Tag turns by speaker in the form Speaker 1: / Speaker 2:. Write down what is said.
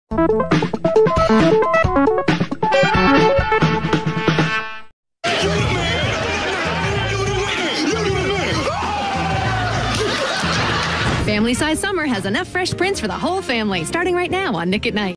Speaker 1: Family Size Summer has enough fresh prints for the whole family, starting right now on Nick at Nite.